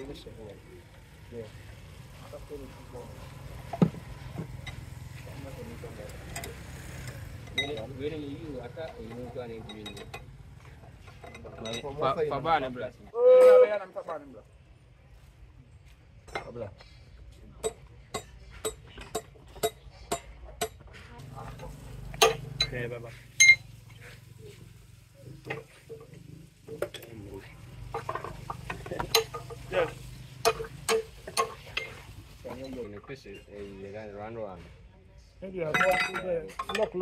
Yeah. When you attack, you know, going to be Fabana. Okay, bye. Yes. In a fish, you got to run around. Maybe I lock.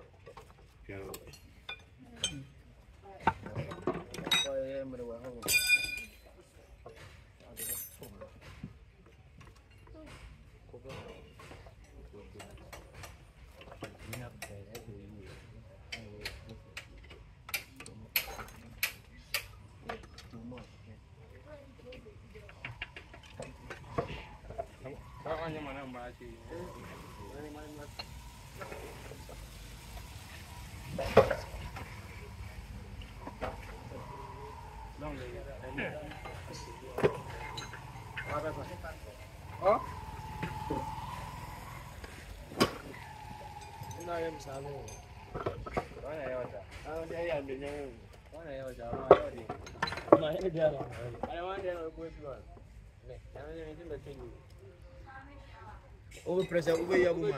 Over pressure, over your woman.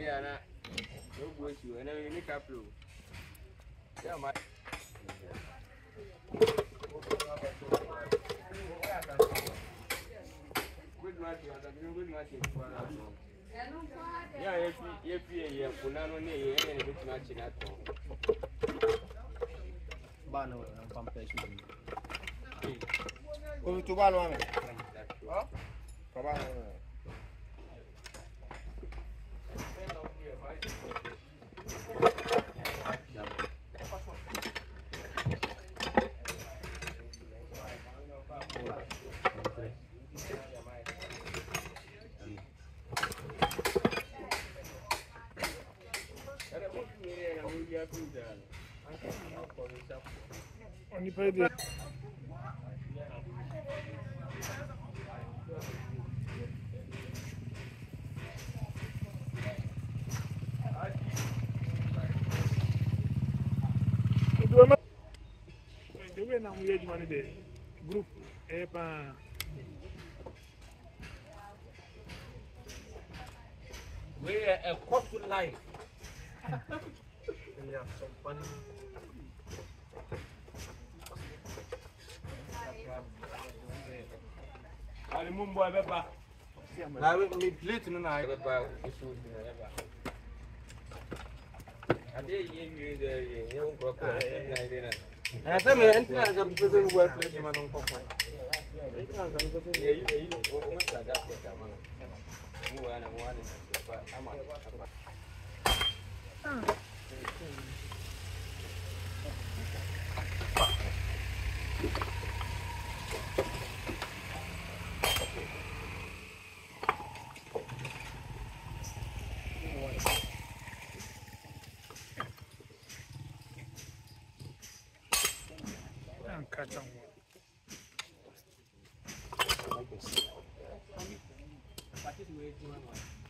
Good match. Yeah, if Punano near any good match in that Bano and competition. Go to Bano. Only pay the group we're a corporate life. Yeah, so funny. I remember I will be late tonight. I did you the young broker. I tell me, I'm present work with my own company. Catch on one.